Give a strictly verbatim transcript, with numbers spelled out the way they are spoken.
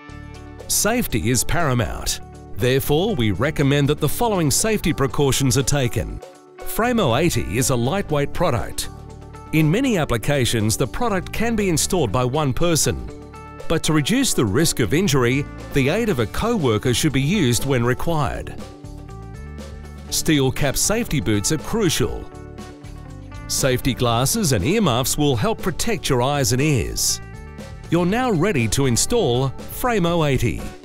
Safety is paramount. Therefore, we recommend that the following safety precautions are taken. Framo eighty is a lightweight product. In many applications, the product can be installed by one person. But to reduce the risk of injury, the aid of a co-worker should be used when required. Steel cap safety boots are crucial. Safety glasses and earmuffs will help protect your eyes and ears. You're now ready to install Framo eighty.